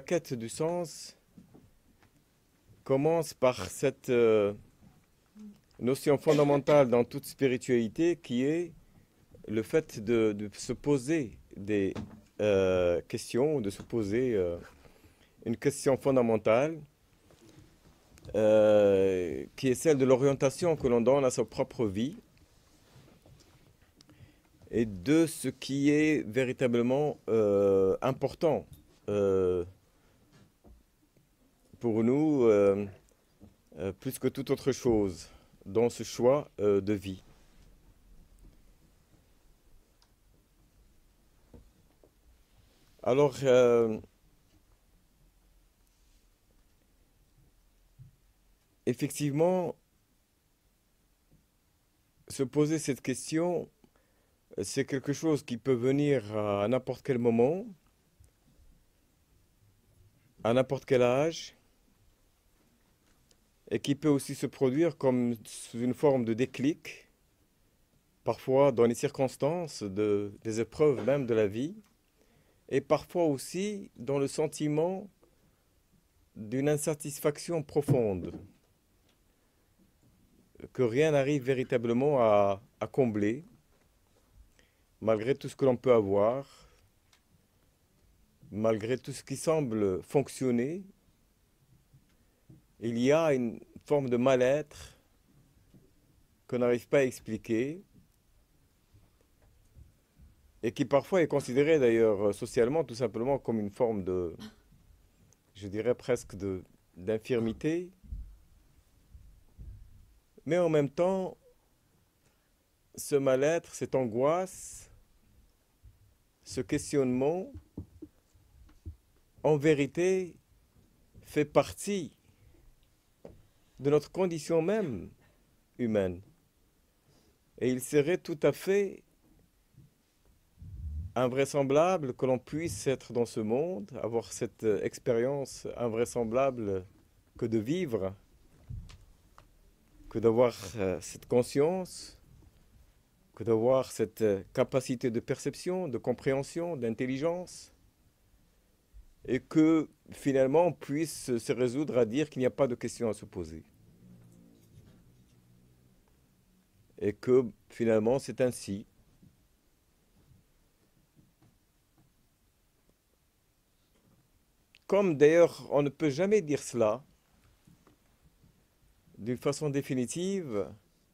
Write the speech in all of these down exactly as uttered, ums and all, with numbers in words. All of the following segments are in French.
quête du sens commence par cette euh, notion fondamentale dans toute spiritualité qui est le fait de, de se poser des euh, questions, de se poser euh, une question fondamentale euh, qui est celle de l'orientation que l'on donne à sa propre vie et de ce qui est véritablement euh, important euh, pour nous, euh, euh, plus que toute autre chose, dans ce choix euh, de vie. Alors, euh, effectivement, se poser cette question, c'est quelque chose qui peut venir à n'importe quel moment, à n'importe quel âge, et qui peut aussi se produire comme sous une forme de déclic, parfois dans les circonstances de, des épreuves même de la vie, et parfois aussi dans le sentiment d'une insatisfaction profonde, que rien n'arrive véritablement à, à combler, malgré tout ce que l'on peut avoir, malgré tout ce qui semble fonctionner. Il y a une forme de mal-être qu'on n'arrive pas à expliquer et qui parfois est considérée d'ailleurs socialement tout simplement comme une forme de, je dirais presque de, d'infirmité. Mais en même temps, ce mal-être, cette angoisse, ce questionnement, en vérité, fait partie de notre condition même humaine. Et il serait tout à fait invraisemblable que l'on puisse être dans ce monde, avoir cette expérience invraisemblable que de vivre, que d'avoir euh, cette conscience, que d'avoir cette euh, capacité de perception, de compréhension, d'intelligence, et que finalement on puisse se résoudre à dire qu'il n'y a pas de question à se poser. Et que finalement c'est ainsi. Comme d'ailleurs on ne peut jamais dire cela d'une façon définitive,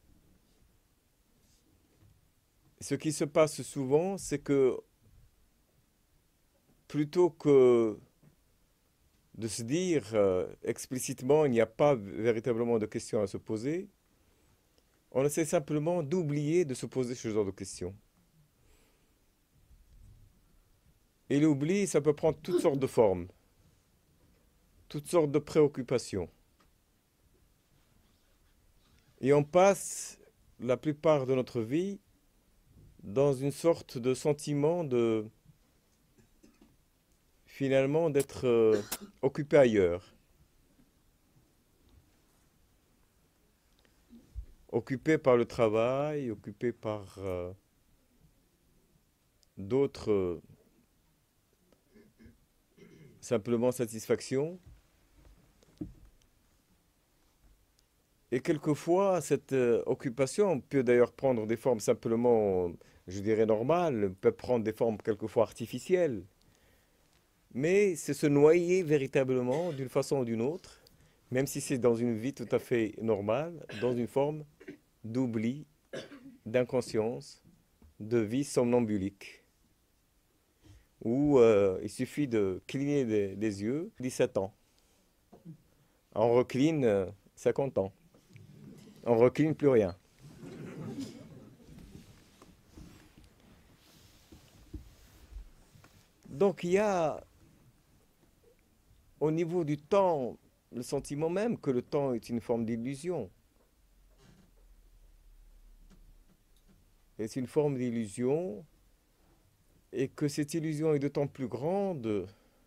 ce qui se passe souvent, c'est que plutôt que de se dire euh, explicitement il n'y a pas véritablement de questions à se poser, on essaie simplement d'oublier de se poser ce genre de questions. Et l'oubli, ça peut prendre toutes sortes de formes, toutes sortes de préoccupations. Et on passe la plupart de notre vie dans une sorte de sentiment de, finalement, d'être euh, occupé ailleurs. Occupé par le travail, occupé par euh, d'autres euh, simplement satisfactions. Et quelquefois, cette euh, occupation peut d'ailleurs prendre des formes simplement, je dirais, normales, peut prendre des formes quelquefois artificielles. Mais c'est se noyer véritablement d'une façon ou d'une autre, même si c'est dans une vie tout à fait normale, dans une forme d'oubli, d'inconscience, de vie somnambulique, où euh, il suffit de cligner des, des yeux, dix-sept ans. On recline euh, cinquante ans. On recline plus rien. Donc il y a au niveau du temps le sentiment même que le temps est une forme d'illusion. Et c'est une forme d'illusion et que cette illusion est d'autant plus grande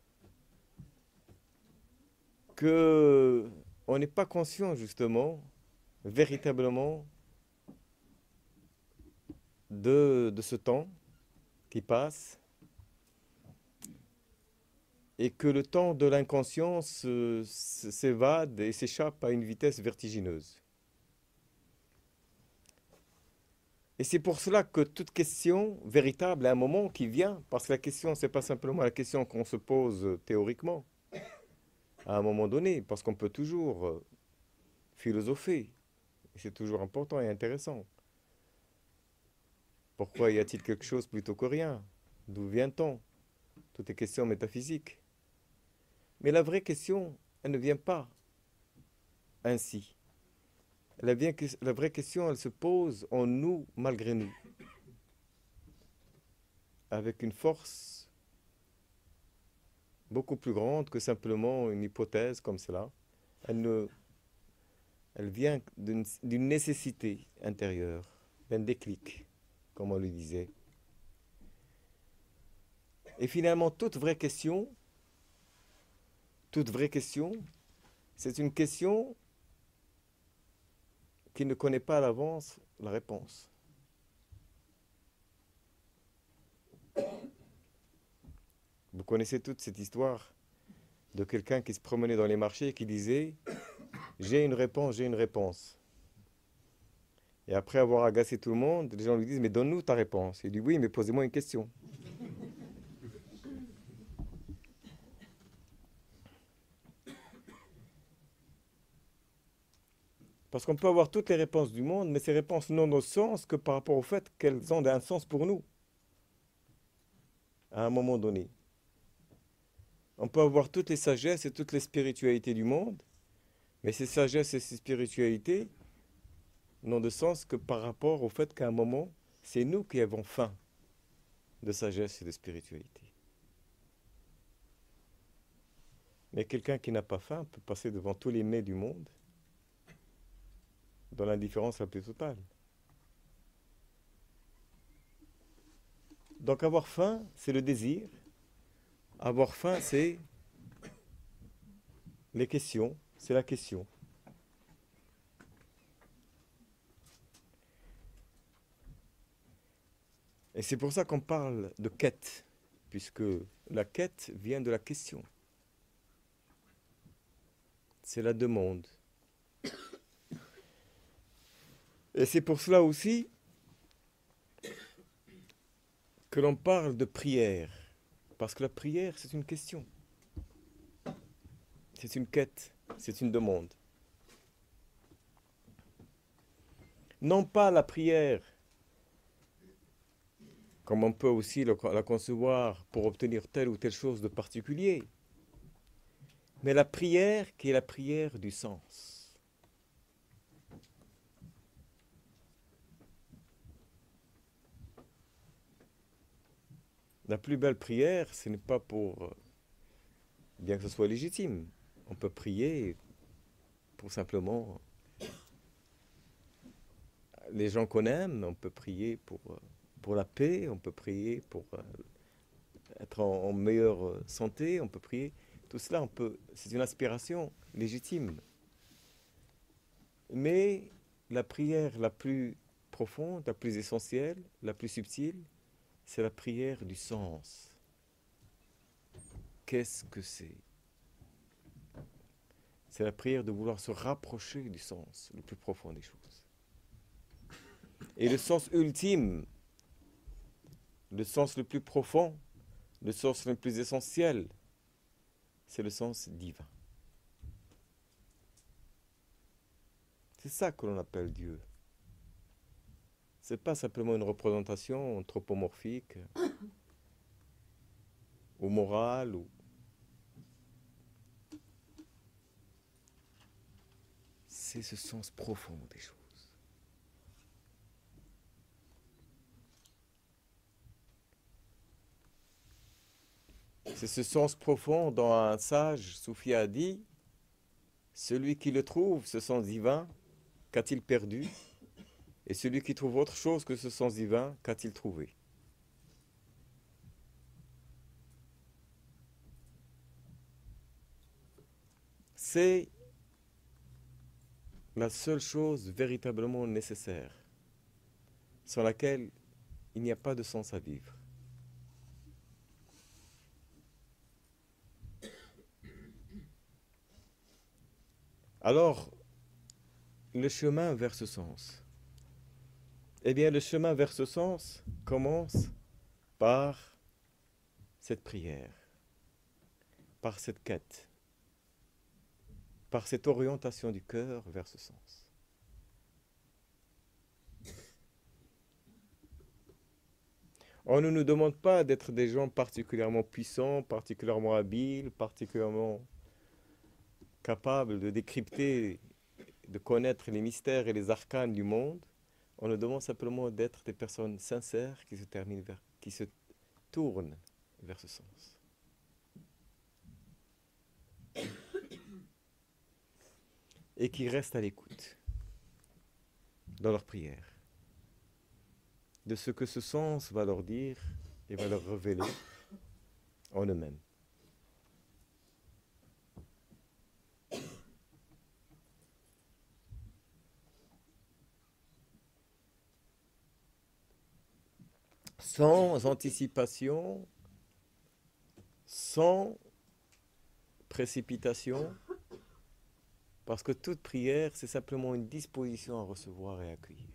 que on n'est pas conscient justement, véritablement, de, de ce temps qui passe et que le temps de l'inconscience euh, s- s'évade et s'échappe à une vitesse vertigineuse. Et c'est pour cela que toute question véritable a un moment qui vient, parce que la question, c'est pas simplement la question qu'on se pose euh, théoriquement, à un moment donné, parce qu'on peut toujours euh, philosopher, et c'est toujours important et intéressant. Pourquoi y a-t-il quelque chose plutôt que rien? D'où vient-on? Toutes les questions métaphysiques. Mais la vraie question, elle ne vient pas ainsi. La, vient que- la vraie question, elle se pose en nous, malgré nous, avec une force beaucoup plus grande que simplement une hypothèse comme cela. Elle, ne, elle vient d'une d'une nécessité intérieure, d'un déclic, comme on le disait. Et finalement, toute vraie question, toute vraie question, c'est une question qui ne connaît pas à l'avance la réponse. Vous connaissez toute cette histoire de quelqu'un qui se promenait dans les marchés et qui disait j'ai une réponse, j'ai une réponse. Et après avoir agacé tout le monde, les gens lui disent mais donne-nous ta réponse. Il dit oui, mais posez-moi une question. Parce qu'on peut avoir toutes les réponses du monde, mais ces réponses n'ont de sens que par rapport au fait qu'elles ont un sens pour nous, à un moment donné. On peut avoir toutes les sagesses et toutes les spiritualités du monde, mais ces sagesses et ces spiritualités n'ont de sens que par rapport au fait qu'à un moment, c'est nous qui avons faim de sagesse et de spiritualité. Mais quelqu'un qui n'a pas faim peut passer devant tous les mets du monde dans l'indifférence la plus totale. Donc avoir faim, c'est le désir. Avoir faim, c'est les questions, c'est la question. Et c'est pour ça qu'on parle de quête, puisque la quête vient de la question. C'est la demande. Et c'est pour cela aussi que l'on parle de prière. Parce que la prière, c'est une question. C'est une quête. C'est une demande. Non pas la prière, comme on peut aussi la concevoir pour obtenir telle ou telle chose de particulier, mais la prière qui est la prière du sens. La plus belle prière, ce n'est pas pour, bien que ce soit légitime, on peut prier pour simplement les gens qu'on aime, on peut prier pour, pour la paix, on peut prier pour être en, en meilleure santé, on peut prier. Tout cela, on peut, c'est une aspiration légitime. Mais la prière la plus profonde, la plus essentielle, la plus subtile, c'est la prière du sens. Qu'est-ce que c'est? C'est la prière de vouloir se rapprocher du sens le plus profond des choses. Et le sens ultime, le sens le plus profond, le sens le plus essentiel, c'est le sens divin. C'est ça que l'on appelle Dieu. C'est pas simplement une représentation anthropomorphique ou morale. Ou... C'est ce sens profond des choses. C'est ce sens profond dont un sage Soufi a dit « Celui qui le trouve, ce sens divin, qu'a-t-il perdu? Et celui qui trouve autre chose que ce sens divin, qu'a-t-il trouvé ?» C'est la seule chose véritablement nécessaire, sans laquelle il n'y a pas de sens à vivre. Alors, le chemin vers ce sens. Eh bien, le chemin vers ce sens commence par cette prière, par cette quête, par cette orientation du cœur vers ce sens. On ne nous demande pas d'être des gens particulièrement puissants, particulièrement habiles, particulièrement capables de décrypter, de connaître les mystères et les arcanes du monde. On nous demande simplement d'être des personnes sincères qui se terminent vers, qui se tournent vers ce sens. Et qui restent à l'écoute dans leur prière de ce que ce sens va leur dire et va leur révéler en eux-mêmes. Sans anticipation, sans précipitation, parce que toute prière, c'est simplement une disposition à recevoir et à accueillir.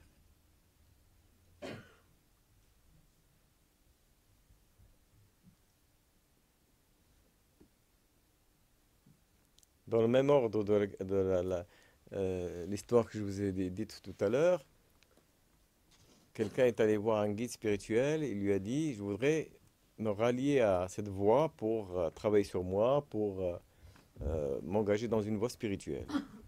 Dans le même ordre de, la- de la- la- euh, l'histoire que je vous ai dé- dite tout à l'heure, quelqu'un est allé voir un guide spirituel, il lui a dit, je voudrais me rallier à cette voie pour euh, travailler sur moi, pour euh, euh, m'engager dans une voie spirituelle.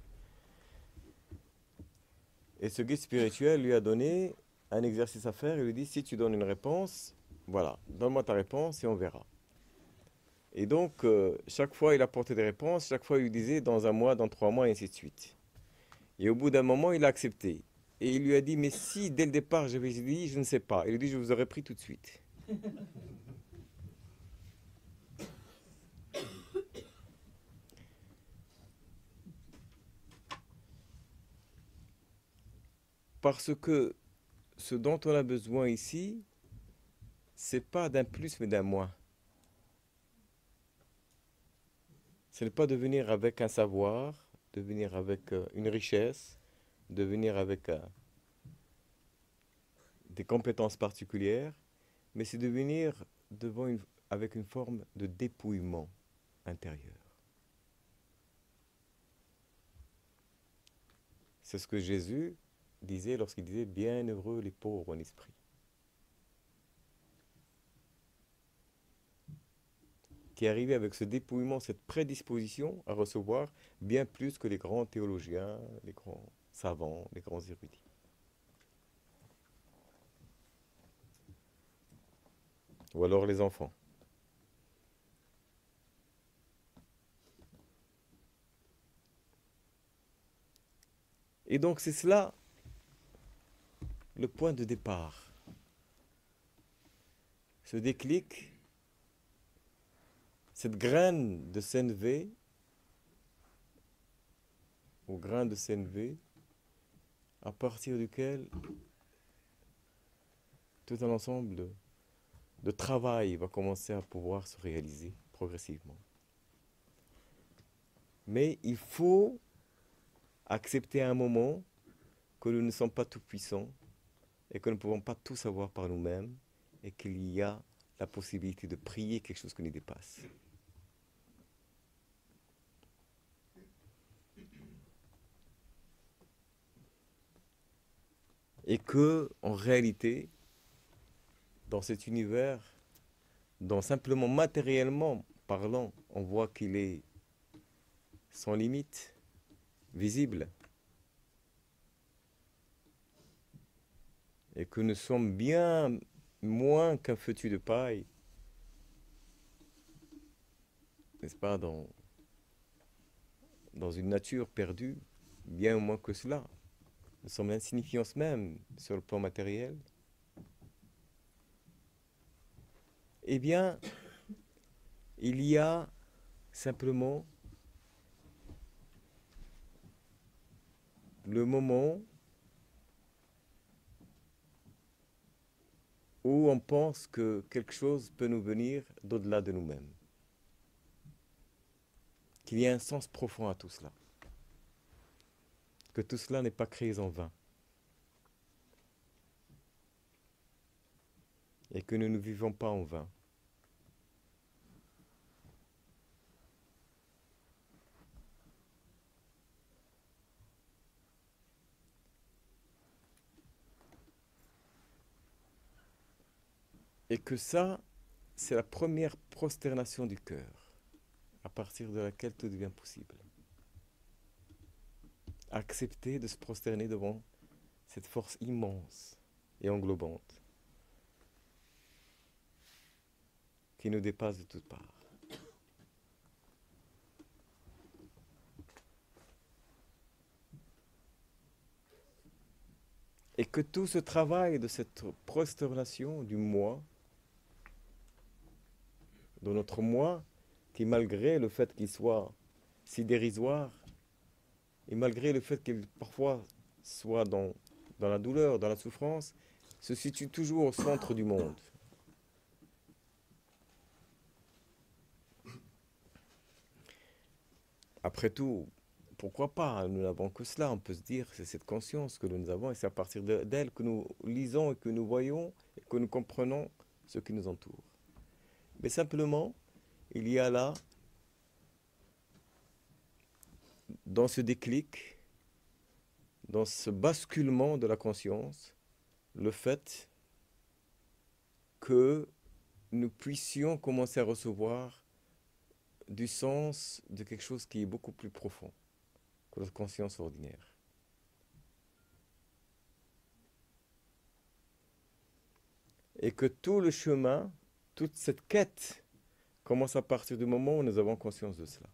Et ce guide spirituel lui a donné un exercice à faire, il lui dit, si tu donnes une réponse, voilà, donne-moi ta réponse et on verra. Et donc, euh, chaque fois, il apportait des réponses, chaque fois, il lui disait dans un mois, dans trois mois, et ainsi de suite. Et au bout d'un moment, il a accepté. Et il lui a dit, mais si dès le départ, j'avais dit, je ne sais pas. Il lui dit, je vous aurais pris tout de suite. Parce que ce dont on a besoin ici, c'est pas d'un plus, mais d'un moins. Ce n'est pas de venir avec un savoir, de venir avec euh, une richesse, de venir avec euh, des compétences particulières, mais c'est de venir devant une- avec une forme de dépouillement intérieur. C'est ce que Jésus disait lorsqu'il disait bienheureux les pauvres en esprit, qui arrivait avec ce dépouillement, cette prédisposition à recevoir bien plus que les grands théologiens, les grands savants, les grands érudits. Ou alors les enfants. Et donc c'est cela le point de départ. Ce déclic, cette graine de C N V, ou grain de C N V, à partir duquel tout un ensemble de, de travail va commencer à pouvoir se réaliser progressivement. Mais il faut accepter à un moment que nous ne sommes pas tout puissants et que nous ne pouvons pas tout savoir par nous-mêmes et qu'il y a la possibilité de prier quelque chose qui nous dépasse. Et que, en réalité, dans cet univers, dont simplement matériellement parlant, on voit qu'il est sans limite, visible, et que nous sommes bien moins qu'un feuillet de paille, n'est-ce pas, dans, dans une nature perdue, bien moins que cela. Nous sommes l'insignifiance même sur le plan matériel. Eh bien, il y a simplement le moment où on pense que quelque chose peut nous venir d'au-delà de nous-mêmes. Qu'il y a un sens profond à tout cela. que tout cela n'est pas créé en vain. Et que nous ne vivons pas en vain. Et que ça, c'est la première prosternation du cœur, à partir de laquelle tout devient possible. Accepter de se prosterner devant cette force immense et englobante qui nous dépasse de toutes parts. Et que tout ce travail de cette prosternation du moi, de notre moi, qui malgré le fait qu'il soit si dérisoire, et malgré le fait qu'il parfois soit dans, dans la douleur, dans la souffrance, se situe toujours au centre du monde. Après tout, pourquoi pas? Nous n'avons que cela, on peut se dire, c'est cette conscience que nous avons, et c'est à partir de- d'elle que nous lisons et que nous voyons et que nous comprenons ce qui nous entoure. Mais simplement, il y a là, dans ce déclic, dans ce basculement de la conscience, le fait que nous puissions commencer à recevoir du sens de quelque chose qui est beaucoup plus profond que notre conscience ordinaire. Et que tout le chemin, toute cette quête commence à partir du moment où nous avons conscience de cela.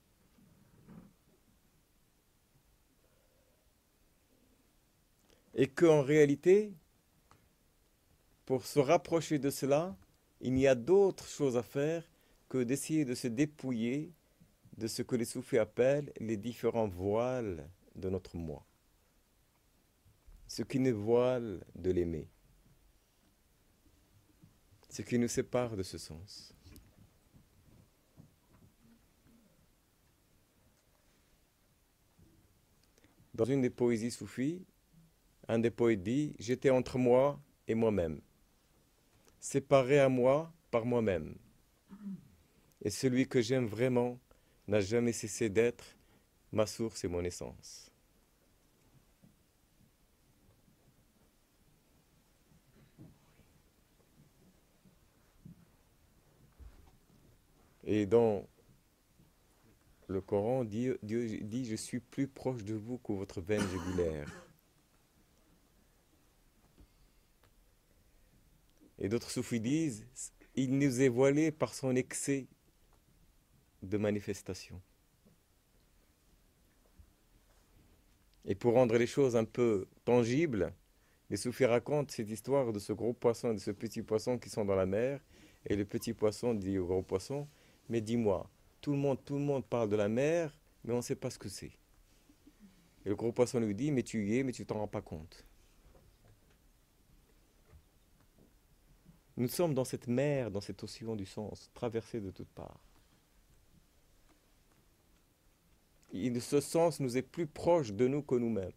Et qu'en réalité, pour se rapprocher de cela, il n'y a d'autre chose à faire que d'essayer de se dépouiller de ce que les soufis appellent les différents voiles de notre moi. Ce qui nous voile de l'aimer. Ce qui nous sépare de ce sens. Dans une des poésies soufis, un des poètes dit « J'étais entre moi et moi-même, séparé à moi par moi-même. Et celui que j'aime vraiment n'a jamais cessé d'être ma source et mon essence. » Et dans le Coran, Dieu, Dieu dit « Je suis plus proche de vous que votre veine jugulaire. » Et d'autres soufis disent « Il nous est voilé par son excès de manifestation. » Et pour rendre les choses un peu tangibles, les soufis racontent cette histoire de ce gros poisson et de ce petit poisson qui sont dans la mer. Et le petit poisson dit au gros poisson, mais dis-moi, tout le monde, tout le monde parle de la mer, mais on ne sait pas ce que c'est. Et le gros poisson lui dit, mais tu y es, mais tu t'en rends pas compte. Nous sommes dans cette mer, dans cet océan du sens, traversé de toutes parts. Et ce sens nous est plus proche de nous que nous-mêmes.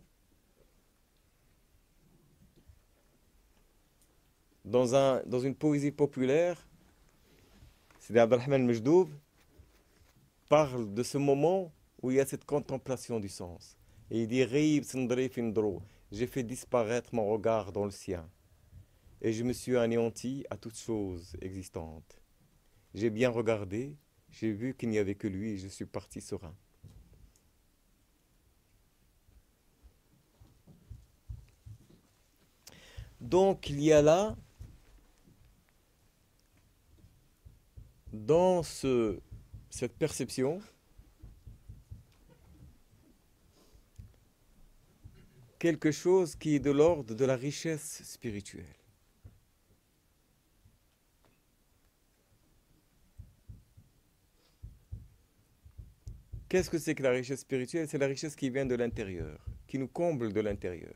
Dans, un, dans une poésie populaire, Sidi Abdelrahman Mejdoub parle de ce moment où il y a cette contemplation du sens. Et il dit Reib Sindri Findro, j'ai fait disparaître mon regard dans le sien. Et je me suis anéanti à toute chose existante. J'ai bien regardé, j'ai vu qu'il n'y avait que lui et je suis parti serein. Donc il y a là, dans ce, cette perception, quelque chose qui est de l'ordre de la richesse spirituelle. Qu'est-ce que c'est que la richesse spirituelle? C'est la richesse qui vient de l'intérieur, qui nous comble de l'intérieur.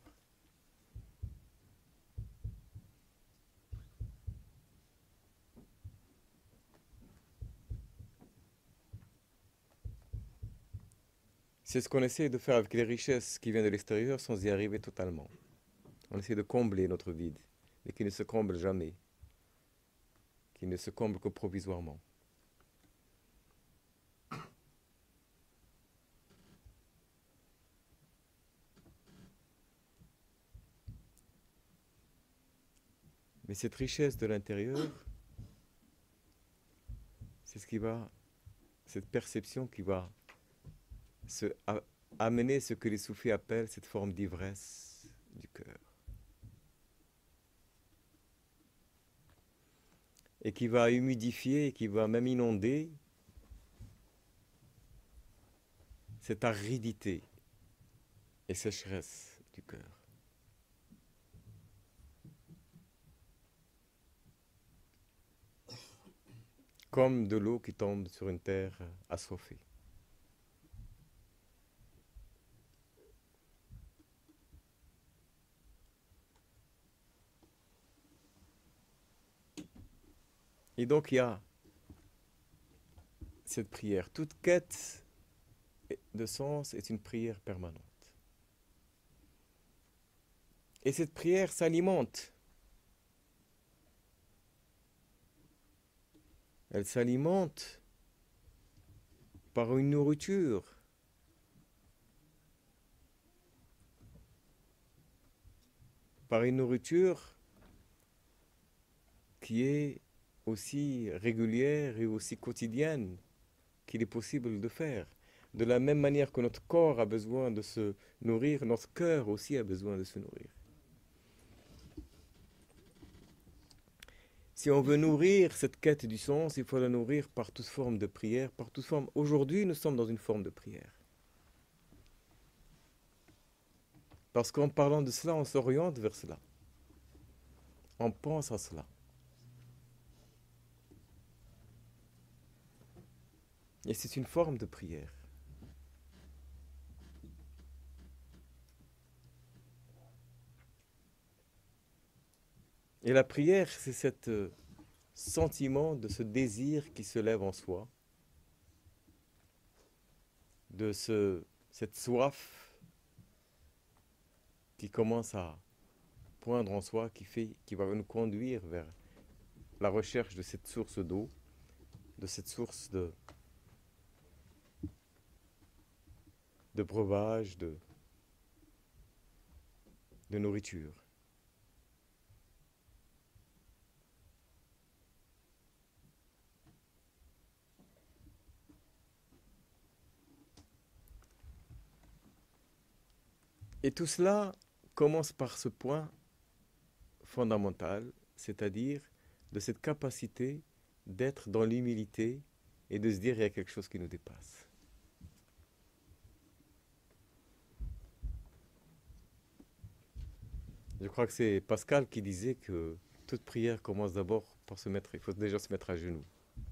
C'est ce qu'on essaie de faire avec les richesses qui viennent de l'extérieur sans y arriver totalement. On essaie de combler notre vide, mais qui ne se comble jamais, qui ne se comble que provisoirement. Mais cette richesse de l'intérieur, c'est ce qui va, cette perception qui va se, a, amener ce que les soufis appellent cette forme d'ivresse du cœur. Et qui va humidifier, qui va même inonder cette aridité et sécheresse du cœur. Comme de l'eau qui tombe sur une terre assoiffée. Et donc il y a cette prière. Toute quête de sens est une prière permanente. Et cette prière s'alimente. Elle s'alimente par une nourriture. Par une nourriture qui est aussi régulière et aussi quotidienne qu'il est possible de faire. De la même manière que notre corps a besoin de se nourrir, notre cœur aussi a besoin de se nourrir. Si on veut nourrir cette quête du sens, il faut la nourrir par toute forme de prière, par toute forme. Aujourd'hui, nous sommes dans une forme de prière. Parce qu'en parlant de cela, on s'oriente vers cela. On pense à cela. Et c'est une forme de prière. Et la prière, c'est ce sentiment de ce désir qui se lève en soi, de ce, cette soif qui commence à poindre en soi, qui, fait, qui va nous conduire vers la recherche de cette source d'eau, de cette source de, de breuvage, de, de nourriture. Et tout cela commence par ce point fondamental, c'est-à-dire de cette capacité d'être dans l'humilité et de se dire qu'il y a quelque chose qui nous dépasse. Je crois que c'est Pascal qui disait que toute prière commence d'abord par se mettre, il faut déjà se mettre à genoux.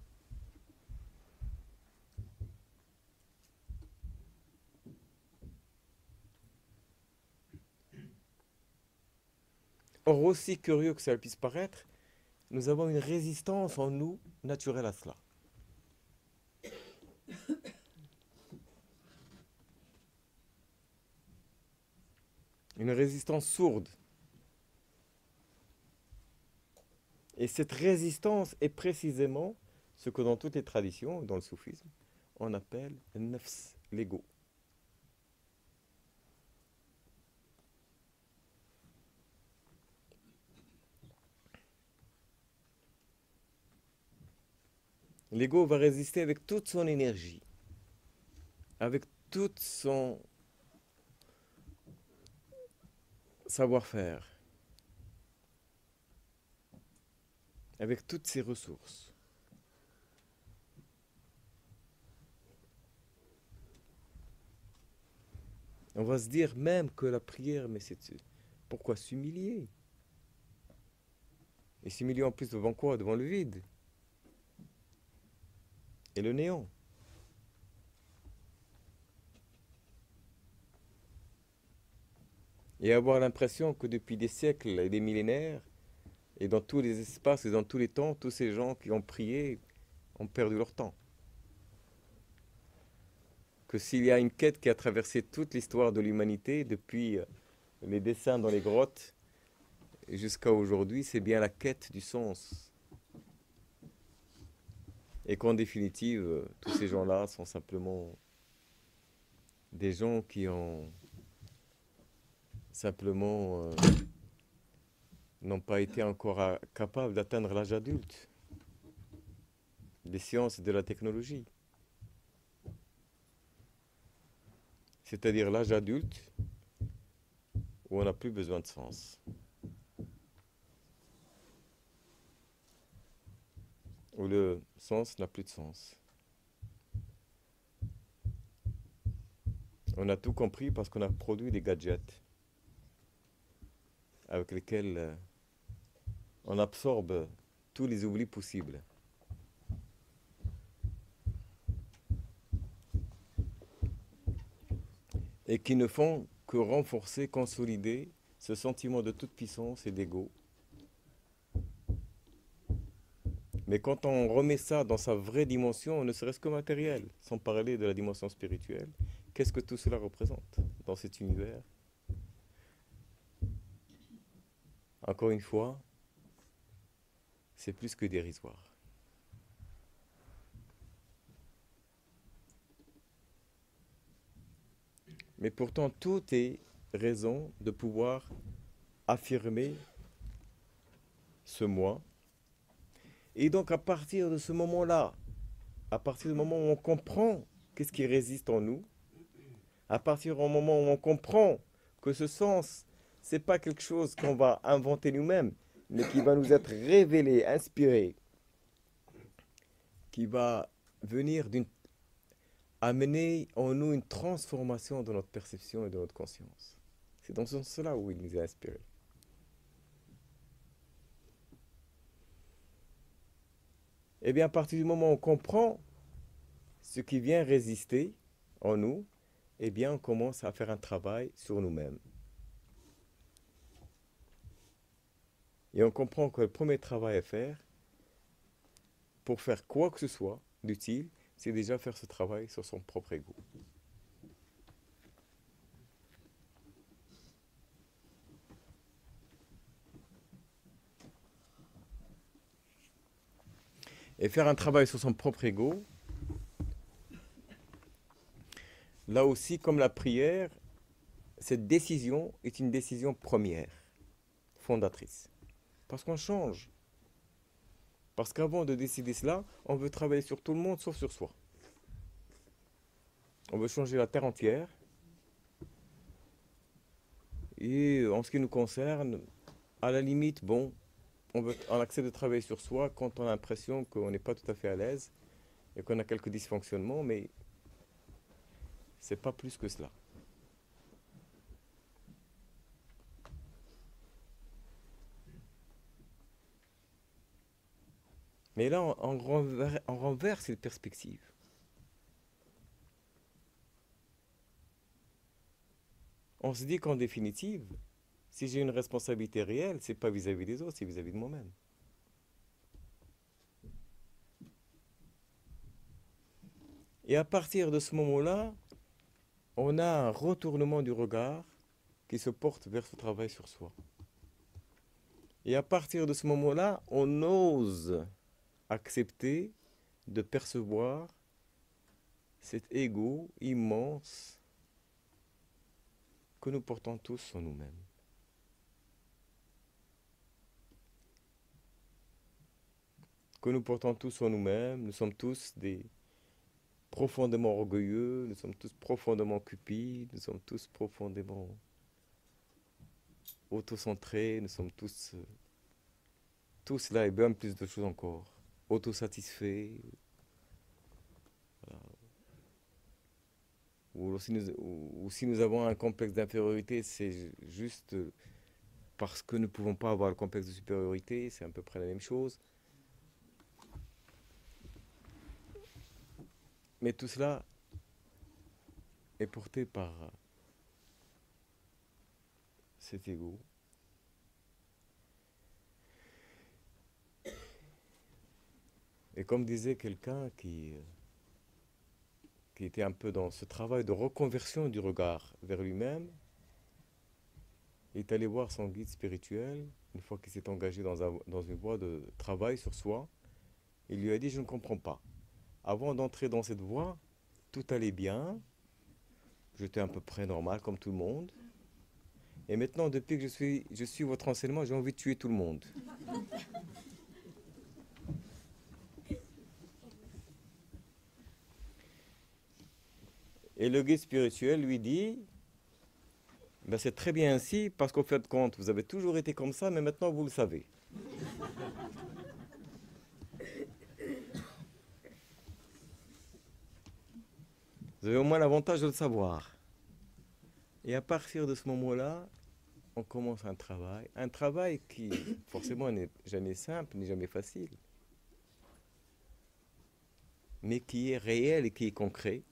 Or, aussi curieux que ça puisse paraître, nous avons une résistance en nous naturelle à cela. Une résistance sourde. Et cette résistance est précisément ce que dans toutes les traditions, dans le soufisme, on appelle nafs, l'ego. L'ego va résister avec toute son énergie, avec tout son savoir-faire, avec toutes ses ressources. On va se dire même que la prière, mais c'est pourquoi s'humilier? Et s'humilier en plus devant quoi? Devant le vide et le néant. Et avoir l'impression que depuis des siècles et des millénaires, et dans tous les espaces et dans tous les temps, tous ces gens qui ont prié ont perdu leur temps. que s'il y a une quête qui a traversé toute l'histoire de l'humanité, depuis euh, les dessins dans les grottes jusqu'à aujourd'hui, c'est bien la quête du sens. Et qu'en définitive, euh, tous ces gens-là sont simplement des gens qui ont simplement euh, n'ont pas été encore à- capables d'atteindre l'âge adulte, des sciences et de la technologie. C'est-à-dire l'âge adulte où on n'a plus besoin de sens, où le sens n'a plus de sens. On a tout compris parce qu'on a produit des gadgets avec lesquels euh, on absorbe tous les oublis possibles et qui ne font que renforcer, consolider ce sentiment de toute puissance et d'ego. Mais quand on remet ça dans sa vraie dimension, ne serait-ce que matérielle, sans parler de la dimension spirituelle, qu'est-ce que tout cela représente dans cet univers? Encore une fois, c'est plus que dérisoire. Mais pourtant, tout est raison de pouvoir affirmer ce moi. Et donc, à partir de ce moment-là, à partir du moment où on comprend qu'est-ce qui résiste en nous, à partir du moment où on comprend que ce sens, c'est pas quelque chose qu'on va inventer nous-mêmes, mais qui va nous être révélé, inspiré, qui va venir d'une amener en nous une transformation de notre perception et de notre conscience. C'est dans ce sens-là où il nous a inspirés. Et bien, à partir du moment où on comprend ce qui vient résister en nous, eh bien, on commence à faire un travail sur nous-mêmes. Et on comprend que le premier travail à faire, pour faire quoi que ce soit d'utile, c'est déjà faire ce travail sur son propre ego. Et faire un travail sur son propre ego, là aussi, comme la prière, cette décision est une décision première, fondatrice. Parce qu'on change. Parce qu'avant de décider cela, on veut travailler sur tout le monde sauf sur soi. On veut changer la terre entière. Et en ce qui nous concerne, à la limite, bon, on, veut, on accepte de travailler sur soi quand on a l'impression qu'on n'est pas tout à fait à l'aise et qu'on a quelques dysfonctionnements, mais c'est pas plus que cela. Mais là, on, on, renverse, on renverse cette perspective. On se dit qu'en définitive, si j'ai une responsabilité réelle, c'est pas vis-à-vis des autres, c'est vis-à-vis de moi-même. Et à partir de ce moment-là, on a un retournement du regard qui se porte vers ce travail sur soi. Et à partir de ce moment-là, on ose accepter de percevoir cet ego immense que nous portons tous en nous-mêmes. Que nous portons tous en nous-mêmes, nous sommes tous des profondément orgueilleux, nous sommes tous profondément cupides, nous sommes tous profondément autocentrés, nous sommes tous, euh, tout cela et bien plus de choses encore, autosatisfaits. Voilà. Ou si, nous, ou, ou si nous avons un complexe d'infériorité, c'est juste parce que nous ne pouvons pas avoir le complexe de supériorité, c'est à peu près la même chose. Mais tout cela est porté par cet ego. Et comme disait quelqu'un qui, qui était un peu dans ce travail de reconversion du regard vers lui-même, est allé voir son guide spirituel, une fois qu'il s'est engagé dans, un- dans une voie de travail sur soi. Il lui a dit, je ne comprends pas. Avant d'entrer dans cette voie, tout allait bien, j'étais à peu près normal comme tout le monde. Et maintenant, depuis que je suis, je suis votre enseignement, j'ai envie de tuer tout le monde. Et le guide spirituel lui dit, ben c'est très bien ainsi, parce qu'au fait de compte, vous avez toujours été comme ça, mais maintenant vous le savez. Vous avez au moins l'avantage de le savoir. Et à partir de ce moment-là, on commence un travail. Un travail qui, forcément, n'est jamais simple, ni jamais facile, mais qui est réel et qui est concret,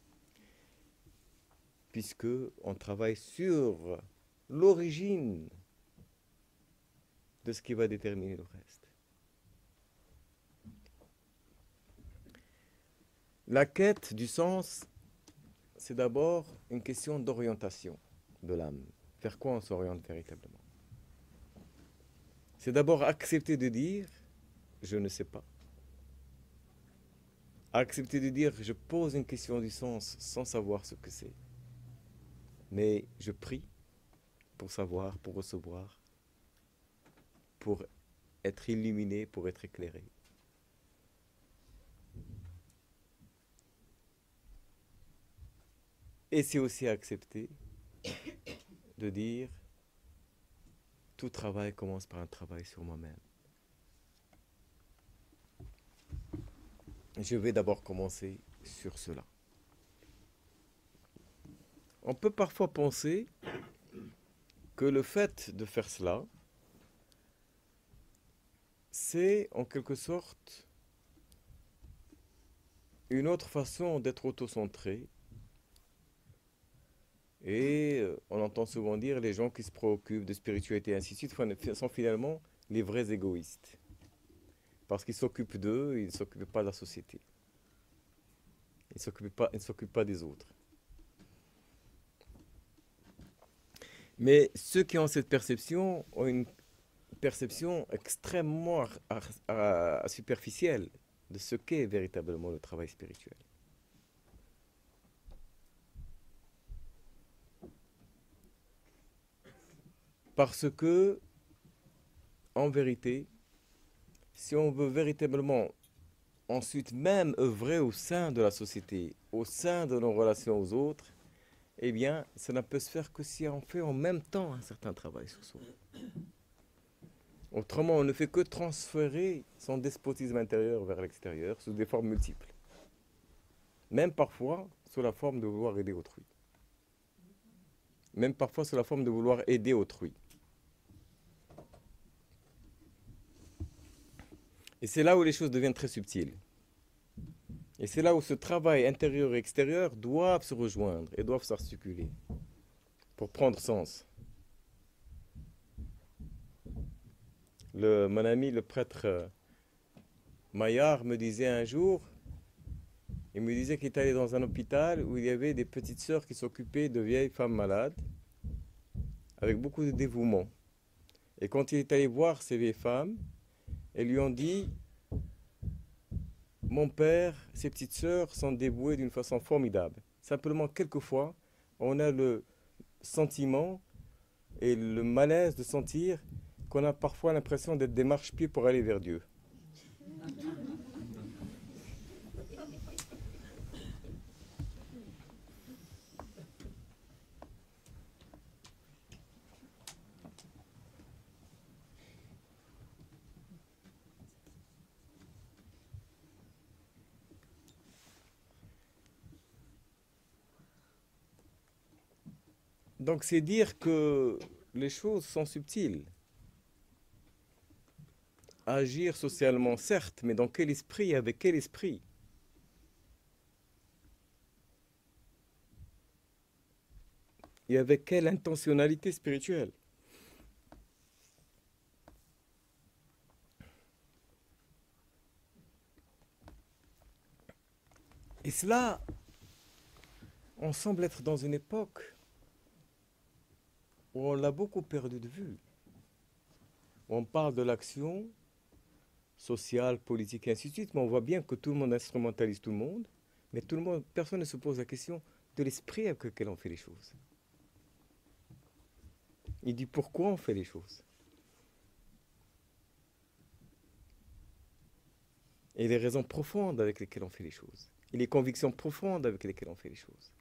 puisque on travaille sur l'origine de ce qui va déterminer le reste. La quête du sens, c'est d'abord une question d'orientation de l'âme. Vers quoi on s'oriente véritablement? C'est d'abord accepter de dire je ne sais pas. Accepter de dire je pose une question du sens sans savoir ce que c'est. Mais je prie pour savoir, pour recevoir, pour être illuminé, pour être éclairé. Et c'est aussi accepter de dire tout travail commence par un travail sur moi-même. Je vais d'abord commencer sur cela. On peut parfois penser que le fait de faire cela, c'est en quelque sorte une autre façon d'être autocentré. Et euh, on entend souvent dire les gens qui se préoccupent de spiritualité et ainsi de suite sont finalement les vrais égoïstes. Parce qu'ils s'occupent d'eux, ils ne s'occupent pas de la société. Ils ne s'occupent pas, ils ne s'occupent pas des autres. Mais ceux qui ont cette perception ont une perception extrêmement ar- ar- superficielle de ce qu'est véritablement le travail spirituel. Parce que, en vérité, si on veut véritablement ensuite même œuvrer au sein de la société, au sein de nos relations aux autres, eh bien, cela ne peut se faire que si on fait en même temps un certain travail sur soi. Autrement, on ne fait que transférer son despotisme intérieur vers l'extérieur sous des formes multiples. Même parfois sous la forme de vouloir aider autrui. Même parfois sous la forme de vouloir aider autrui. Et c'est là où les choses deviennent très subtiles. Et c'est là où ce travail intérieur et extérieur doivent se rejoindre et doivent s'articuler pour prendre sens. Le, mon ami, le prêtre euh, Maillard, me disait un jour, il me disait qu'il est allé dans un hôpital où il y avait des petites sœurs qui s'occupaient de vieilles femmes malades avec beaucoup de dévouement. Et quand il est allé voir ces vieilles femmes, elles lui ont dit, mon père, ses petites sœurs sont dévouées d'une façon formidable. Simplement, quelquefois, on a le sentiment et le malaise de sentir qu'on a parfois l'impression d'être des marchepieds pour aller vers Dieu. Donc c'est dire que les choses sont subtiles. Agir socialement, certes, mais dans quel esprit, avec quel esprit? Et avec quelle intentionnalité spirituelle? Et cela, on semble être dans une époque où on l'a beaucoup perdu de vue. On parle de l'action sociale, politique et ainsi de suite, mais on voit bien que tout le monde instrumentalise tout le monde, mais tout le monde, personne ne se pose la question de l'esprit avec lequel on fait les choses. Il dit pourquoi on fait les choses. Et les raisons profondes avec lesquelles on fait les choses. Et les convictions profondes avec lesquelles on fait les choses.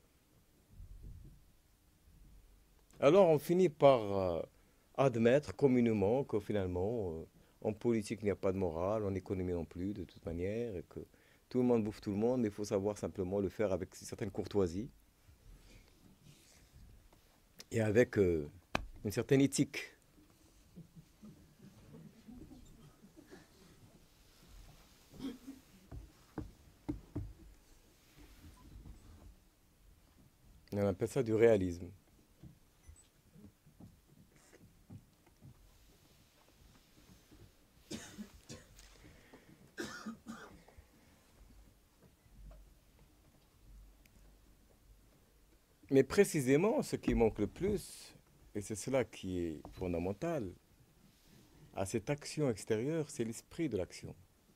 Alors on finit par euh, admettre communément que finalement, euh, en politique, il n'y a pas de morale, en économie non plus, de toute manière, et que tout le monde bouffe tout le monde, il faut savoir simplement le faire avec une certaine courtoisie et avec euh, une certaine éthique. On appelle ça du réalisme. Mais précisément, ce qui manque le plus, et c'est cela qui est fondamental, à cette action extérieure, c'est l'esprit de l'action.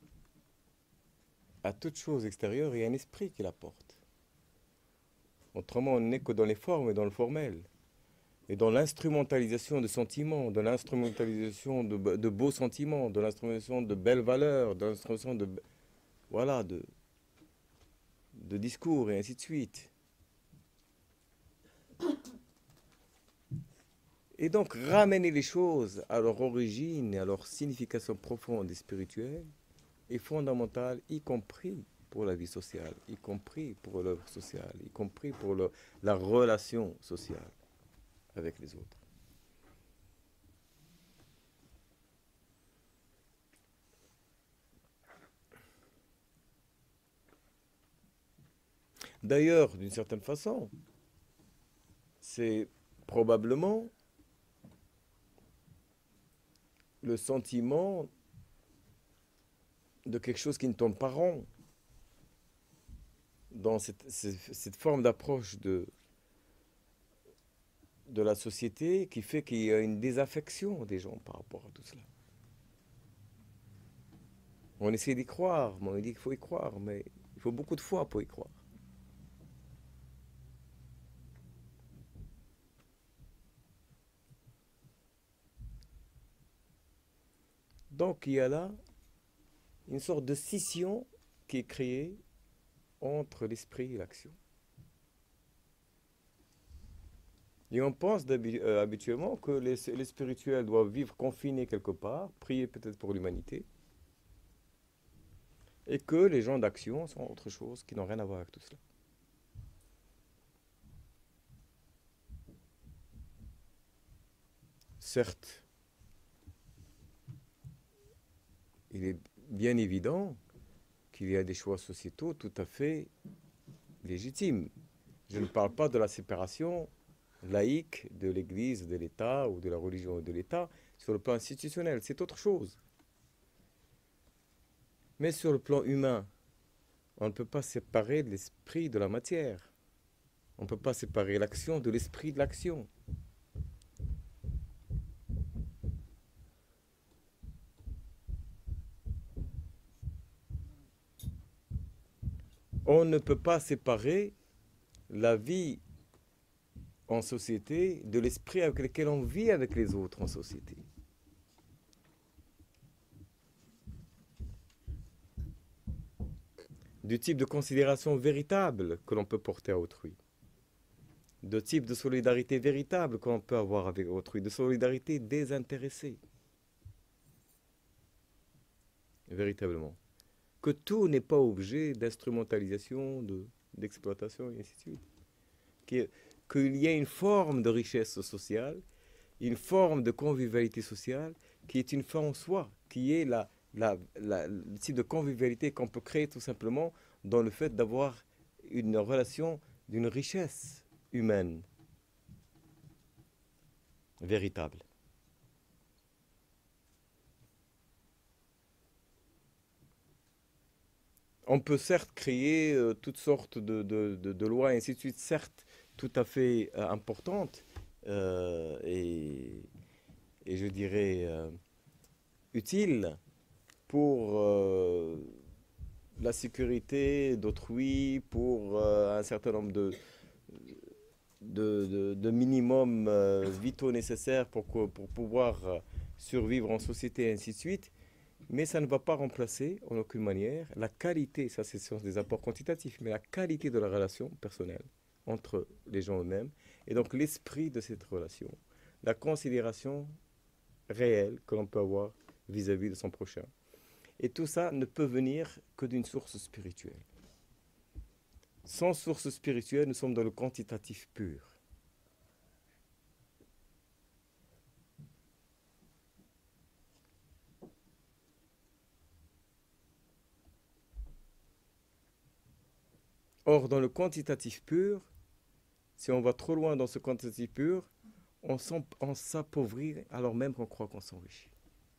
À toute chose extérieure, il y a un esprit qui la porte. Autrement, on n'est que dans les formes et dans le formel. Et dans l'instrumentalisation de sentiments, de l'instrumentalisation de, de beaux sentiments, de l'instrumentalisation de belles valeurs, de l'instrumentalisation de, voilà, de, de discours et ainsi de suite. Et donc ramener les choses à leur origine et à leur signification profonde et spirituelle est fondamental, y compris pour la vie sociale, y compris pour l'œuvre sociale, y compris pour le, la relation sociale avec les autres. D'ailleurs, d'une certaine façon, c'est probablement le sentiment de quelque chose qui ne tourne pas rond dans cette, cette, cette forme d'approche de, de la société qui fait qu'il y a une désaffection des gens par rapport à tout cela. On essaie d'y croire, mais on dit qu'il faut y croire, mais il faut beaucoup de foi pour y croire. Donc il y a là une sorte de scission qui est créée entre l'esprit et l'action. Et on pense euh, habituellement que les, les spirituels doivent vivre confinés quelque part, prier peut-être pour l'humanité, et que les gens d'action sont autre chose qui n'ont rien à voir avec tout cela. Certes, il est bien évident qu'il y a des choix sociétaux tout à fait légitimes. Je ne parle pas de la séparation laïque de l'Église, de l'État ou de la religion de l'État sur le plan institutionnel. C'est autre chose. Mais sur le plan humain, on ne peut pas séparer l'esprit de la matière. On ne peut pas séparer l'action de l'esprit de l'action. On ne peut pas séparer la vie en société de l'esprit avec lequel on vit avec les autres en société. Du type de considération véritable que l'on peut porter à autrui. De type de solidarité véritable que l'on peut avoir avec autrui. De solidarité désintéressée. Véritablement. Que tout n'est pas objet d'instrumentalisation, de, d'exploitation, et ainsi de suite. Qu'il, qu'il y ait une forme de richesse sociale, une forme de convivialité sociale, qui est une fin en soi, qui est la, la, la, le type de convivialité qu'on peut créer tout simplement dans le fait d'avoir une relation d'une richesse humaine, véritable. On peut certes créer euh, toutes sortes de, de- de- de lois et ainsi de suite, certes tout à fait euh, importantes euh, et, et je dirais euh, utiles pour euh, la sécurité d'autrui, pour euh, un certain nombre de, de, de- de minimums euh, vitaux nécessaires pour, que- pour pouvoir euh, survivre en société et ainsi de suite. Mais ça ne va pas remplacer en aucune manière la qualité, ça c'est sur des apports quantitatifs, mais la qualité de la relation personnelle entre les gens eux-mêmes, et donc l'esprit de cette relation, la considération réelle que l'on peut avoir vis-à-vis de son prochain. Et tout ça ne peut venir que d'une source spirituelle. Sans source spirituelle, nous sommes dans le quantitatif pur. Or, dans le quantitatif pur, si on va trop loin dans ce quantitatif pur, on on s'appauvrit alors même qu'on croit qu'on s'enrichit.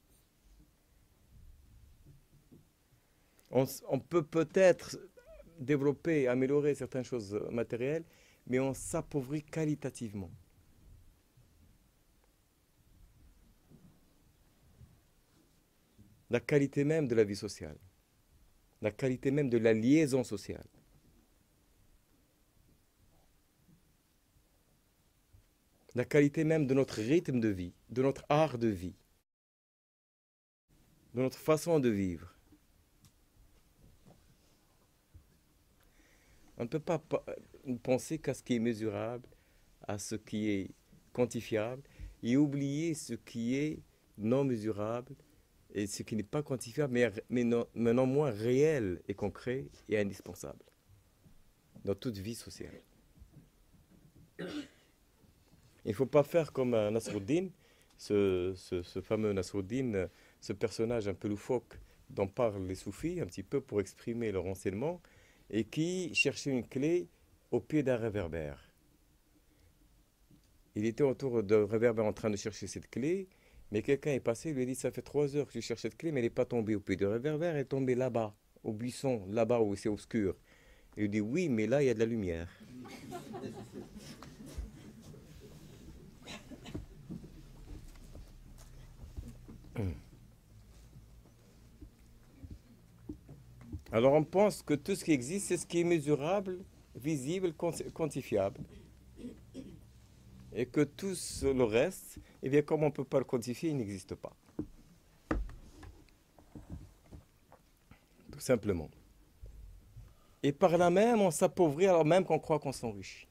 On, on peut peut-être développer, améliorer certaines choses matérielles, mais on s'appauvrit qualitativement. La qualité même de la vie sociale, la qualité même de la liaison sociale, la qualité même de notre rythme de vie, de notre art de vie, de notre façon de vivre. On ne peut pas penser qu'à ce qui est mesurable, à ce qui est quantifiable, et oublier ce qui est non mesurable et ce qui n'est pas quantifiable, mais, mais, non, mais non moins réel et concret et indispensable dans toute vie sociale. Il ne faut pas faire comme un Nasruddin, ce, ce, ce fameux Nasruddin, ce personnage un peu loufoque dont parlent les soufis un petit peu pour exprimer leur enseignement, et qui cherchait une clé au pied d'un réverbère. Il était autour d'un réverbère en train de chercher cette clé, mais quelqu'un est passé et lui a dit, ça fait trois heures que je cherche cette clé, mais elle n'est pas tombée au pied du réverbère, elle est tombée là-bas, au buisson, là-bas où c'est obscur. Et il dit, oui, mais là, il y a de la lumière. Alors on pense que tout ce qui existe, c'est ce qui est mesurable, visible, quantifiable. Et que tout le reste, eh bien, comme on ne peut pas le quantifier, il n'existe pas. Tout simplement. Et par là même, on s'appauvrit alors même qu'on croit qu'on s'enrichit.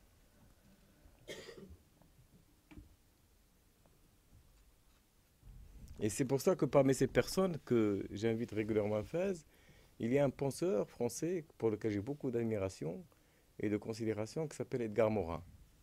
Et c'est pour ça que parmi ces personnes que j'invite régulièrement à Fès, il y a un penseur français pour lequel j'ai beaucoup d'admiration et de considération qui s'appelle Edgar Morin.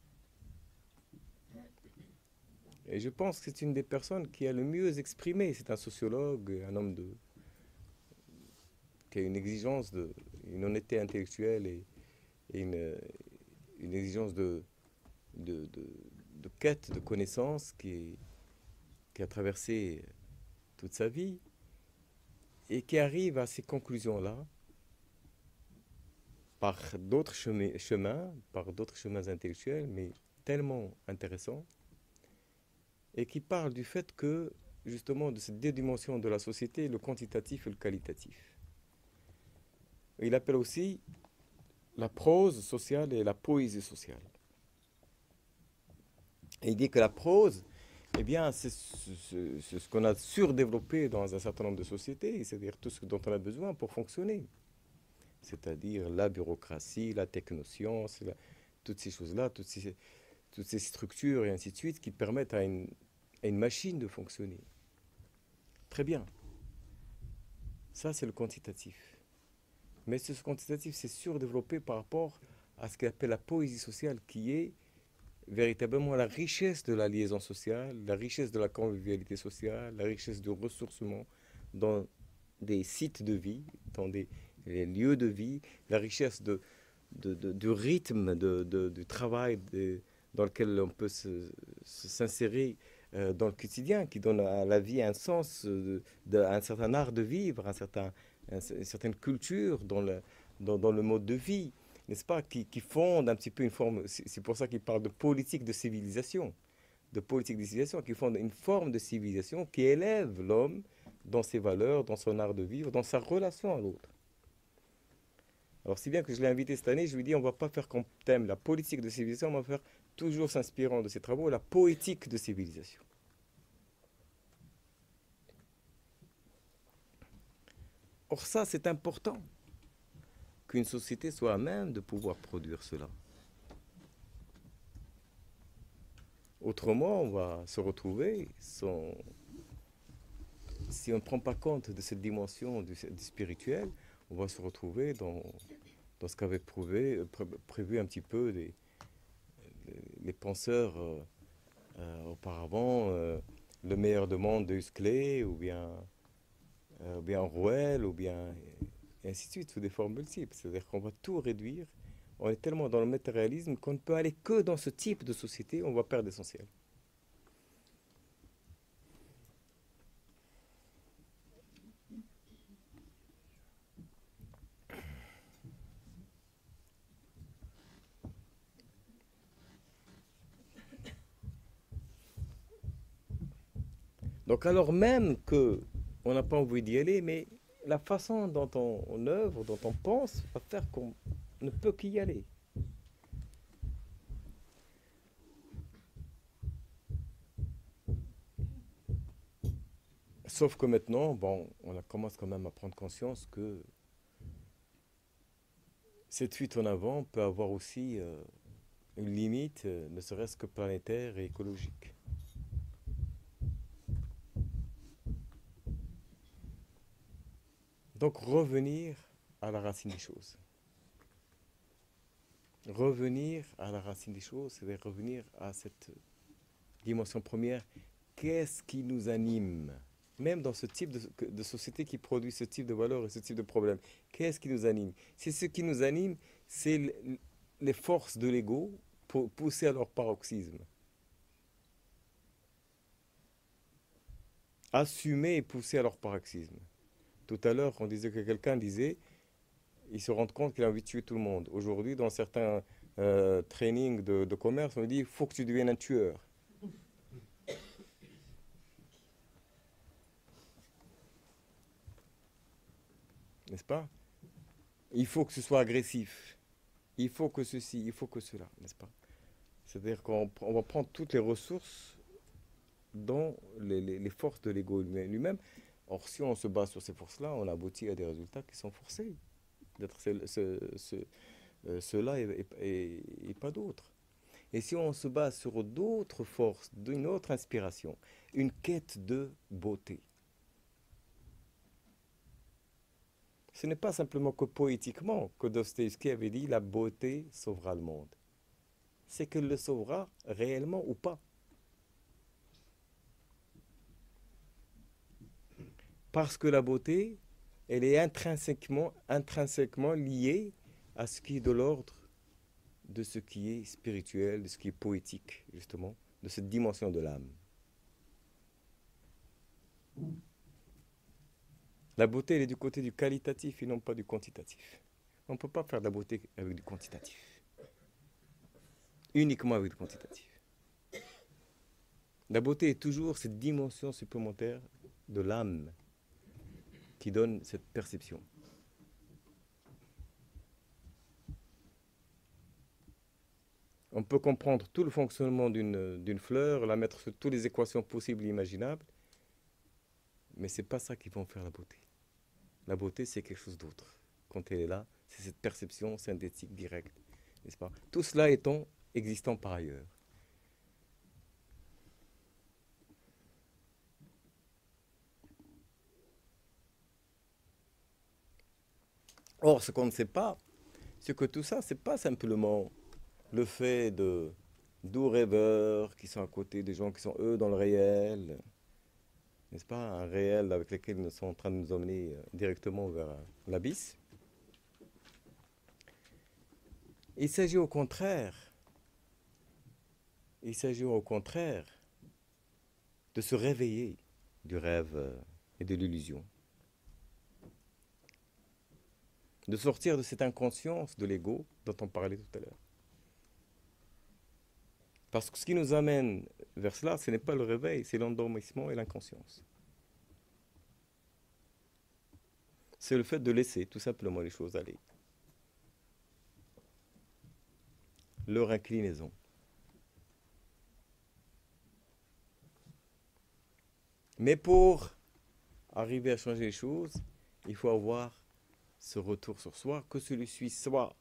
Et je pense que c'est une des personnes qui a le mieux exprimé. C'est un sociologue, un homme de, qui a une exigence, de, une honnêteté intellectuelle et, et une, une exigence de, de, de, de quête de connaissances qui, qui a traversé toute sa vie et qui arrive à ces conclusions-là par d'autres chemins, chemins, par d'autres chemins intellectuels, mais tellement intéressants, et qui parle du fait que, justement, de cette dédimension de la société, le quantitatif et le qualitatif. Il appelle aussi la prose sociale et la poésie sociale. Et il dit que la prose, eh bien, c'est ce, ce, ce qu'on a surdéveloppé dans un certain nombre de sociétés, c'est-à-dire tout ce dont on a besoin pour fonctionner. C'est-à-dire la bureaucratie, la technoscience, la, toutes ces choses-là, toutes ces, toutes ces structures et ainsi de suite qui permettent à une, à une machine de fonctionner. Très bien. Ça, c'est le quantitatif. Mais ce quantitatif, c'est surdéveloppé par rapport à ce qu'on appelle la poésie sociale, qui est véritablement la richesse de la liaison sociale, la richesse de la convivialité sociale, la richesse du ressourcement dans des sites de vie, dans des les lieux de vie, la richesse de, de, de, du rythme de, de, du travail de, dans lequel on peut s'insérer euh, dans le quotidien, qui donne à la vie un sens, euh, de, un certain art de vivre, un certain un- une certaine culture dans le, dans, dans le mode de vie, n'est-ce pas, qui, qui fonde un petit peu une forme, c'est c'est pour ça qu'il parle de politique de civilisation, de politique de civilisation, qui fonde une forme de civilisation qui élève l'homme dans ses valeurs, dans son art de vivre, dans sa relation à l'autre. Alors, si bien que je l'ai invité cette année, je lui ai dit, on ne va pas faire comme thème la politique de civilisation, on va faire, toujours s'inspirant de ses travaux, la poétique de civilisation. Or, ça, c'est important qu'une société soit à même de pouvoir produire cela. Autrement, on va se retrouver sans, si on ne prend pas compte de cette dimension du, du spirituel, on va se retrouver dans, dans ce qu'avaient prouvé, pré- prévu un petit peu les, les, les penseurs euh, euh, auparavant, euh, le meilleur de monde de Huxley, ou bien, euh, ou bien Orwell, ou bien, et ainsi de suite, sous des formes multiples. C'est-à-dire qu'on va tout réduire. On est tellement dans le matérialisme qu'on ne peut aller que dans ce type de société, on va perdre l'essentiel. Donc alors même que on n'a pas envie d'y aller, mais la façon dont on, on œuvre, dont on pense, va faire qu'on ne peut qu'y aller. Sauf que maintenant, bon, on a- commence quand même à prendre conscience que cette fuite en avant peut avoir aussi euh, une limite, euh, ne serait-ce que planétaire et écologique. Donc revenir à la racine des choses. Revenir à la racine des choses, c'est-à-dire revenir à cette dimension première. Qu'est-ce qui nous anime? Même dans ce type de, de société qui produit ce type de valeurs et ce type de problèmes, qu'est-ce qui nous anime? C'est ce qui nous anime, c'est l- les forces de l'ego pou- poussées à leur paroxysme. Assumées et poussées à leur paroxysme. Tout à l'heure, on disait que quelqu'un disait, il se rend compte qu'il a envie de tuer tout le monde. Aujourd'hui, dans certains euh, trainings de, de commerce, on dit, il faut que tu deviennes un tueur. N'est-ce pas? Il faut que ce soit agressif. Il faut que ceci, il faut que cela, n'est-ce pas? C'est-à-dire qu'on on va prendre toutes les ressources dans les, les- les forces de l'ego lui-même. Or, si on se base sur ces forces-là, on aboutit à des résultats qui sont forcés d'être ce, ce, ce, euh, ceux-là et, et- et- et pas d'autres. Et si on se base sur d'autres forces, d'une autre inspiration, une quête de beauté, ce n'est pas simplement que poétiquement que Dostoïevski avait dit la beauté sauvera le monde. C'est qu'elle le sauvera réellement ou pas. Parce que la beauté, elle est intrinsèquement, intrinsèquement liée à ce qui est de l'ordre de ce qui est spirituel, de ce qui est poétique, justement, de cette dimension de l'âme. La beauté, elle est du côté du qualitatif et non pas du quantitatif. On ne peut pas faire de la beauté avec du quantitatif, uniquement avec du quantitatif. La beauté est toujours cette dimension supplémentaire de l'âme qui donne cette perception. On peut comprendre tout le fonctionnement d'une d'une fleur, la mettre sur toutes les équations possibles et imaginables, mais ce n'est pas ça qui va en faire la beauté. La beauté, c'est quelque chose d'autre. Quand elle est là, c'est cette perception synthétique directe, n'est-ce pas? Tout cela étant existant par ailleurs. Or, ce qu'on ne sait pas, c'est que tout ça, c'est pas simplement le fait de doux rêveurs qui sont à côté des gens qui sont eux dans le réel, n'est-ce pas? Un réel avec lequel ils sont en train de nous emmener euh, directement vers euh, l'abysse. Il s'agit au contraire, il s'agit au contraire de se réveiller du rêve euh, et de l'illusion. de sortir de cette inconscience de l'ego dont on parlait tout à l'heure. Parce que ce qui nous amène vers cela, ce n'est pas le réveil, c'est l'endormissement et l'inconscience. C'est le fait de laisser tout simplement les choses aller. Leur inclinaison. Mais pour arriver à changer les choses, il faut avoir ce retour sur soi, que celui-ci soit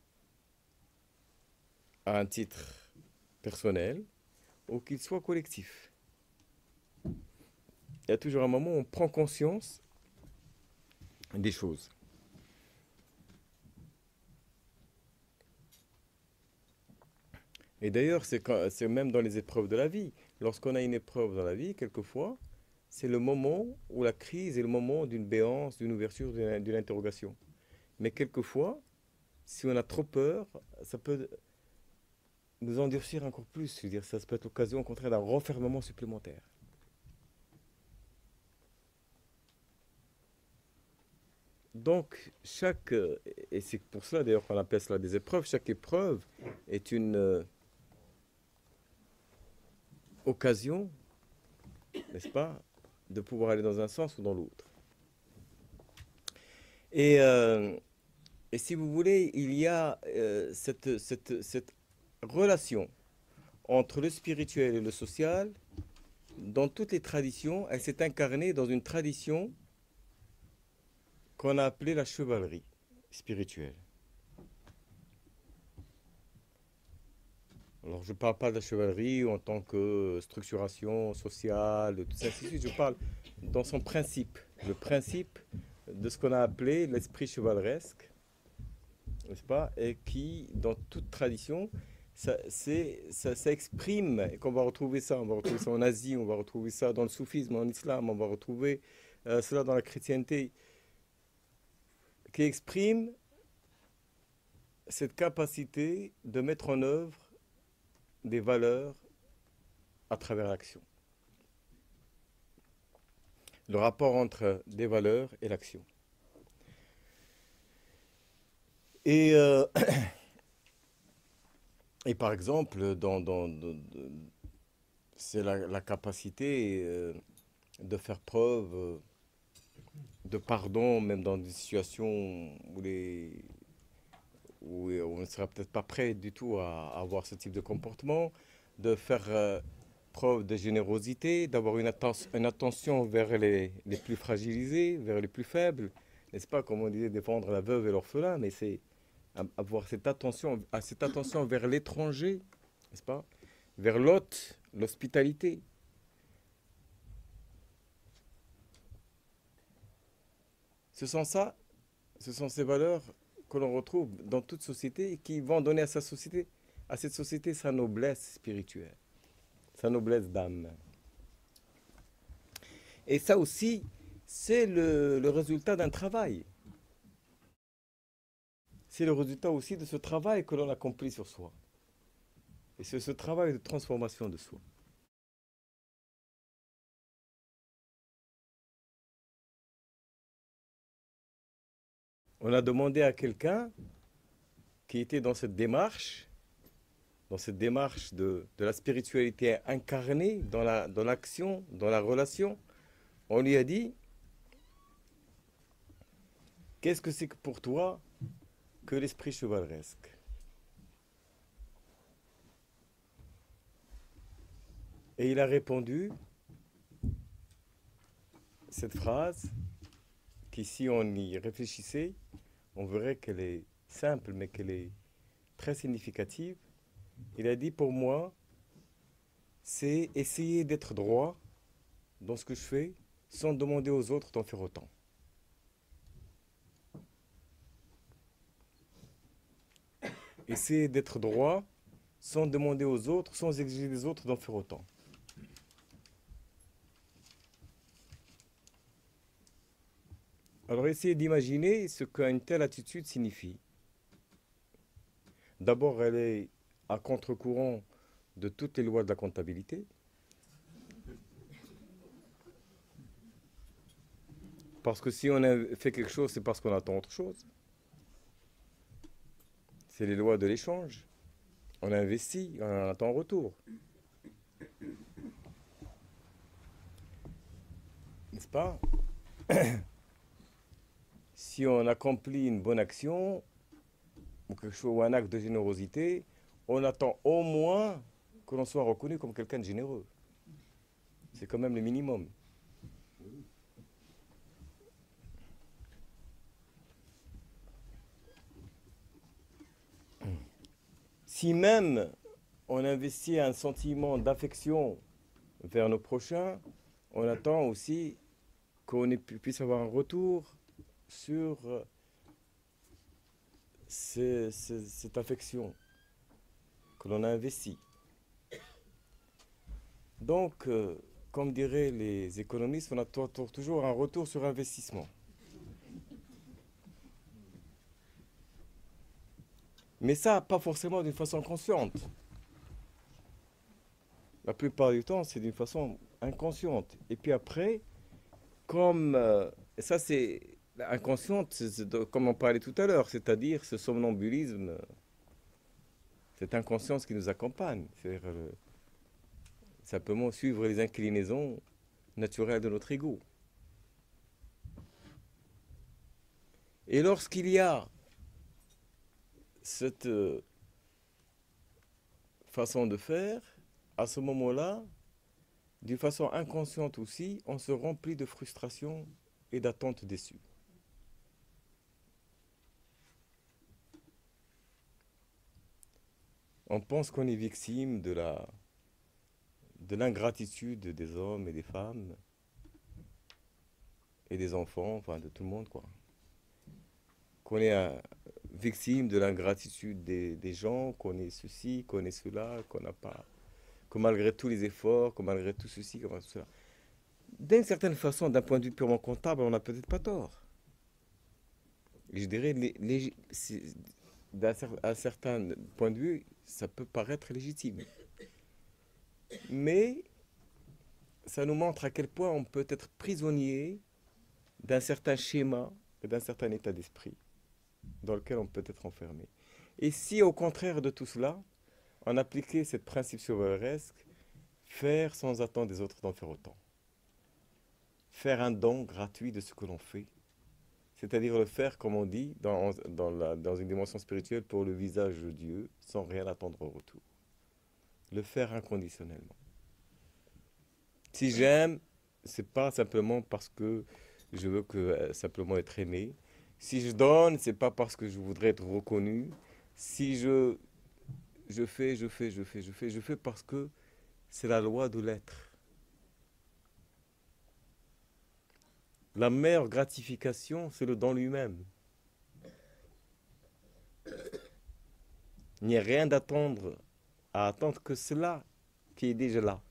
à un titre personnel ou qu'il soit collectif. Il y a toujours un moment où on prend conscience des choses. Et d'ailleurs, c'est c'est même dans les épreuves de la vie. Lorsqu'on a une épreuve dans la vie, quelquefois, c'est le moment où la crise est le moment d'une béance, d'une ouverture, d'une d'une interrogation. Mais quelquefois, si on a trop peur, ça peut nous endurcir encore plus. Je veux dire, ça peut être l'occasion, au contraire, d'un renfermement supplémentaire. Donc, chaque, euh, et c'est pour cela d'ailleurs qu'on appelle cela des épreuves, chaque épreuve est une euh, occasion, n'est-ce pas, de pouvoir aller dans un sens ou dans l'autre. Et, euh, et si vous voulez, il y a euh, cette, cette, cette relation entre le spirituel et le social dans toutes les traditions. Elle s'est incarnée dans une tradition qu'on a appelée la chevalerie spirituelle. Alors, je ne parle pas de la chevalerie en tant que structuration sociale, tout ça, ainsi de suite. Je parle dans son principe, le principe de ce qu'on a appelé l'esprit chevaleresque, n'est-ce pas? Et qui, dans toute tradition, ça, ça, ça exprime, et qu'on va retrouver ça, on va retrouver ça en Asie, on va retrouver ça dans le soufisme, en islam, on va retrouver euh, cela dans la chrétienté, qui exprime cette capacité de mettre en œuvre des valeurs à travers l'action. Le rapport entre des valeurs et l'action. Et, euh, et par exemple, dans, dans, dans, c'est la, la capacité euh, de faire preuve euh, de pardon, même dans des situations où, les, où on ne sera peut-être pas prêt du tout à, à avoir ce type de comportement, de faire euh, preuve de générosité, d'avoir une, atten une attention vers les, les plus fragilisés, vers les plus faibles, n'est-ce pas, comme on disait, défendre la veuve et l'orphelin, mais c'est avoir cette attention, cette attention vers l'étranger, n'est-ce pas, vers l'hôte, l'hospitalité. Ce sont ça, ce sont ces valeurs que l'on retrouve dans toute société et qui vont donner à sa société, à cette société sa noblesse spirituelle, sa noblesse d'âme. Et ça aussi, c'est le, le résultat d'un travail. C'est le résultat aussi de ce travail que l'on accomplit sur soi. Et c'est ce travail de transformation de soi. On a demandé à quelqu'un qui était dans cette démarche, dans cette démarche de, de la spiritualité incarnée, dans la, dans l'action, dans la relation, on lui a dit, qu'est-ce que c'est que pour toi que l'esprit chevaleresque? Et il a répondu cette phrase qui, si on y réfléchissait, on verrait qu'elle est simple, mais qu'elle est très significative. Il a dit, pour moi, c'est essayer d'être droit dans ce que je fais sans demander aux autres d'en faire autant. Essayer d'être droit sans demander aux autres, sans exiger des autres d'en faire autant. Alors essayez d'imaginer ce qu'une telle attitude signifie. D'abord, elle est à contre-courant de toutes les lois de la comptabilité. Parce que si on a fait quelque chose, c'est parce qu'on attend autre chose. C'est les lois de l'échange. On investit, on en attend en retour. N'est-ce pas? Si on accomplit une bonne action, ou quelque chose, ou un acte de générosité, on attend au moins que l'on soit reconnu comme quelqu'un de généreux. C'est quand même le minimum. Si même on investit un sentiment d'affection vers nos prochains, on attend aussi qu'on puisse avoir un retour sur ces- ces- cette affection que l'on a investie. Donc, euh, comme diraient les économistes, on attend toujours un retour sur investissement. Mais ça, pas forcément d'une façon consciente. La plupart du temps, c'est d'une façon inconsciente. Et puis après, comme... euh, et ça, c'est inconsciente, c'est- c'est de- comme on parlait tout à l'heure, c'est-à-dire ce somnambulisme, cette inconscience qui nous accompagne. C'est-à-dire euh, simplement suivre les inclinaisons naturelles de notre ego. Et lorsqu'il y a cette euh, façon de faire, à ce moment-là, d'une façon inconsciente aussi, on se remplit de frustration et d'attentes déçues. On pense qu'on est victime de la, de l'ingratitude des hommes et des femmes et des enfants, enfin de tout le monde, quoi. Qu'on est euh, victime de l'ingratitude des, des gens, qu'on est ceci, qu'on est cela, qu'on n'a pas, que malgré tous les efforts, que malgré tout ceci, que malgré tout cela. D'une certaine façon, d'un point de vue purement comptable, on n'a peut-être pas tort. Je dirais, les, les- c'est- d'un cer- à un certain point de vue, ça peut paraître légitime. Mais ça nous montre à quel point on peut être prisonnier d'un certain schéma et d'un certain état d'esprit dans lequel on peut être enfermé. Et si au contraire de tout cela, on appliquait ce principe chevaleresque, faire sans attendre des autres d'en faire autant. Faire un don gratuit de ce que l'on fait. C'est-à-dire le faire, comme on dit, dans, dans, la- dans une dimension spirituelle pour le visage de Dieu, sans rien attendre au retour. Le faire inconditionnellement. Si j'aime, c'est pas simplement parce que je veux que, euh, simplement être aimé. Si je donne, c'est pas parce que je voudrais être reconnu. Si je, je fais, je fais, je fais, je fais, je fais parce que c'est la loi de l'être. La meilleure gratification, c'est le don lui-même. Il n'y a rien d'attendre, à attendre que cela qui est déjà là.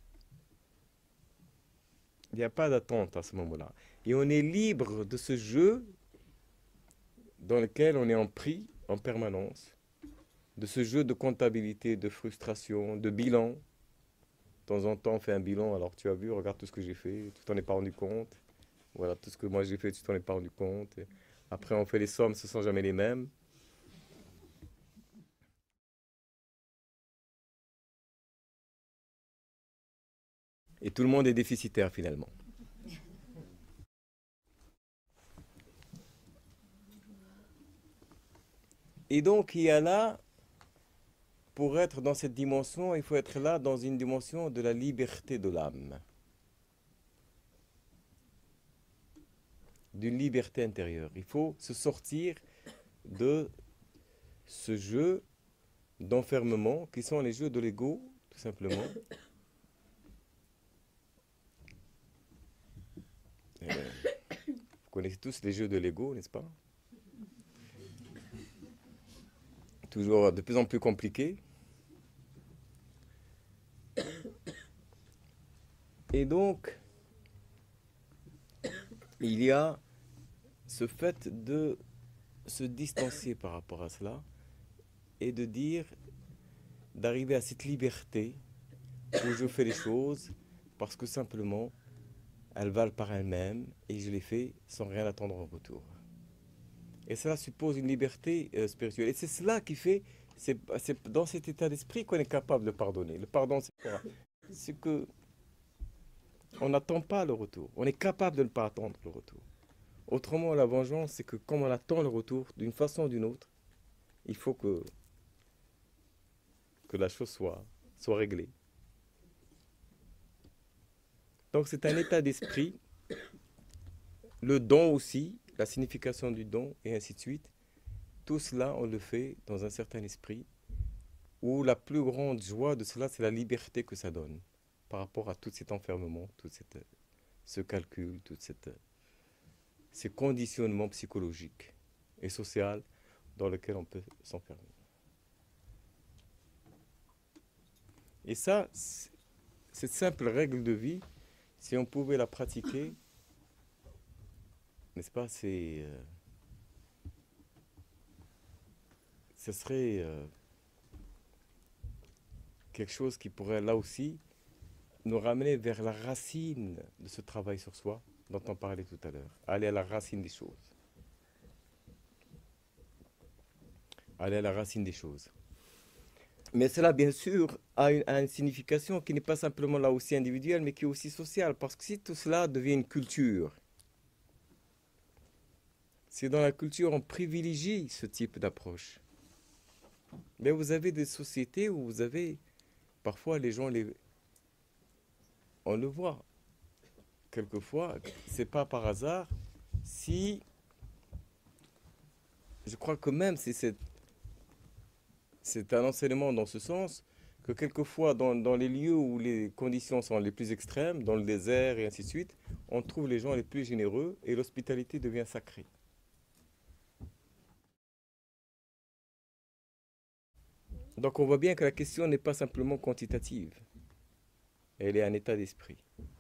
Il n'y a pas d'attente à ce moment-là. Et on est libre de ce jeu dans lequel on est en pris en permanence, de ce jeu de comptabilité, de frustration, de bilan. De temps en temps, on fait un bilan, alors tu as vu, regarde tout ce que j'ai fait, tu t'en es pas rendu compte. Voilà, tout ce que moi j'ai fait, tu t'en es pas rendu compte. Et après, on fait les sommes, ce ne sont jamais les mêmes. Et tout le monde est déficitaire finalement. Et donc, il y a là, pour être dans cette dimension, il faut être là dans une dimension de la liberté de l'âme, d'une liberté intérieure. Il faut se sortir de ce jeu d'enfermement qui sont les jeux de l'ego, tout simplement. Euh, vous connaissez tous les jeux de l'ego, n'est-ce pas? Toujours de plus en plus compliqués. Et donc, il y a ce fait de se distancier par rapport à cela et de dire, d'arriver à cette liberté où je fais les choses parce que simplement elles valent par elles-mêmes et je les fais sans rien attendre en retour. Et cela suppose une liberté euh, spirituelle. Et c'est cela qui fait C'est c'est dans cet état d'esprit qu'on est capable de pardonner. Le pardon, c'est quoi? C'est que on n'attend pas le retour. On est capable de ne pas attendre le retour. Autrement, la vengeance, c'est que comme on attend le retour, d'une façon ou d'une autre, il faut que, que la chose soit, soit réglée. Donc c'est un état d'esprit, le don aussi, la signification du don, et ainsi de suite. Tout cela, on le fait dans un certain esprit, où la plus grande joie de cela, c'est la liberté que ça donne, par rapport à tout cet enfermement, tout cette, ce calcul, tout cette, ces conditionnements psychologiques et sociaux dans lesquels on peut s'enfermer. Et ça, cette simple règle de vie, si on pouvait la pratiquer, n'est-ce pas, c'est, euh, ce serait euh, quelque chose qui pourrait là aussi nous ramener vers la racine de ce travail sur soi dont on parlait tout à l'heure. Aller à la racine des choses. Aller à la racine des choses. Mais cela, bien sûr, a une, a une signification qui n'est pas simplement là aussi individuelle, mais qui est aussi sociale. Parce que si tout cela devient une culture, si dans la culture on privilégie ce type d'approche, mais vous avez des sociétés où vous avez, parfois les gens, les, on le voit, quelquefois, c'est pas par hasard, si, je crois que même si c'est c'est un enseignement dans ce sens, que quelquefois dans, dans les lieux où les conditions sont les plus extrêmes, dans le désert et ainsi de suite, on trouve les gens les plus généreux et l'hospitalité devient sacrée. Donc on voit bien que la question n'est pas simplement quantitative, elle est un état d'esprit.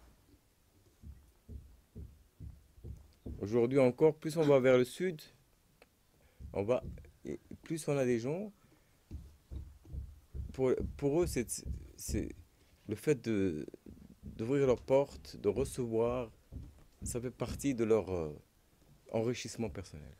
Aujourd'hui encore, plus on va vers le sud, on va, et plus on a des gens, pour, pour eux, c'est, c'est le fait de, d'ouvrir leurs portes, de recevoir, ça fait partie de leur euh, enrichissement personnel.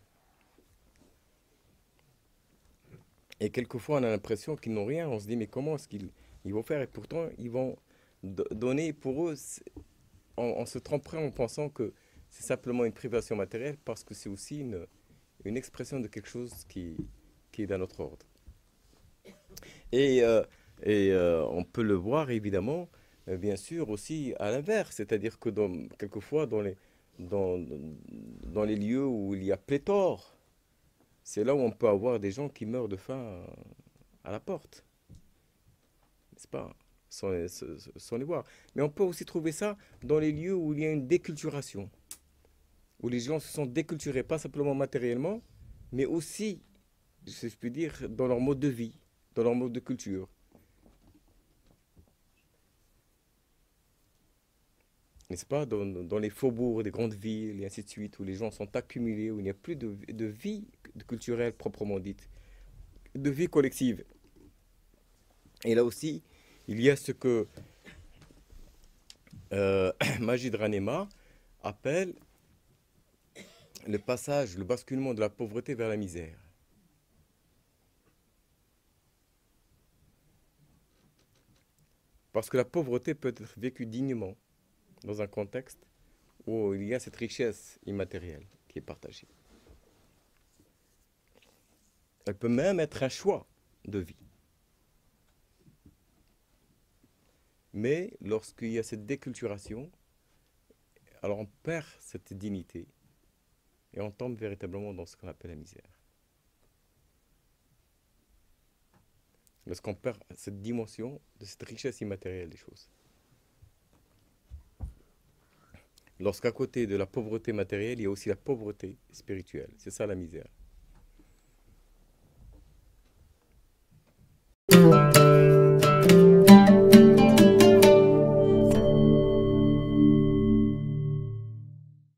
Et quelquefois, on a l'impression qu'ils n'ont rien. On se dit, mais comment est-ce qu'ils ils vont faire? Et pourtant, ils vont do- donner pour eux, on, on se tromperait en pensant que c'est simplement une privation matérielle parce que c'est aussi une, une expression de quelque chose qui, qui est d'un autre ordre. Et, euh, et euh, on peut le voir évidemment, euh, bien sûr, aussi à l'inverse, c'est-à-dire que dans, quelquefois, dans les, dans, dans les lieux où il y a pléthore, c'est là où on peut avoir des gens qui meurent de faim à la porte, n'est-ce pas? Sans, les- sans les voir. Mais on peut aussi trouver ça dans les lieux où il y a une déculturation, où les gens se sont déculturés, pas simplement matériellement, mais aussi, si je puis dire, dans leur mode de vie, dans leur mode de culture. N'est-ce pas, dans, dans les faubourgs des grandes villes et ainsi de suite, où les gens sont accumulés, où il n'y a plus de, de vie culturelle proprement dite, de vie collective. Et là aussi, il y a ce que euh, Majid Ranema appelle le passage, le basculement de la pauvreté vers la misère. Parce que la pauvreté peut être vécue dignement dans un contexte où il y a cette richesse immatérielle qui est partagée. Elle peut même être un choix de vie. Mais lorsqu'il y a cette déculturation, alors on perd cette dignité et on tombe véritablement dans ce qu'on appelle la misère. Lorsqu'on perd cette dimension de cette richesse immatérielle des choses. Lorsqu'à côté de la pauvreté matérielle, il y a aussi la pauvreté spirituelle. C'est ça la misère.